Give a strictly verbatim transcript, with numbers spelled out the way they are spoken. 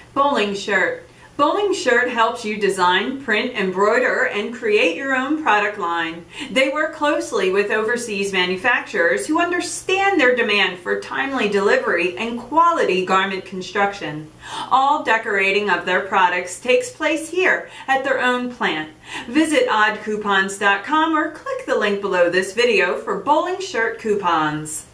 Bowling Shirt. Bowling Shirt helps you design, print, embroider, and create your own product line. They work closely with overseas manufacturers who understand their demand for timely delivery and quality garment construction. All decorating of their products takes place here at their own plant. Visit odd coupons dot com or click the link below this video for Bowling Shirt coupons.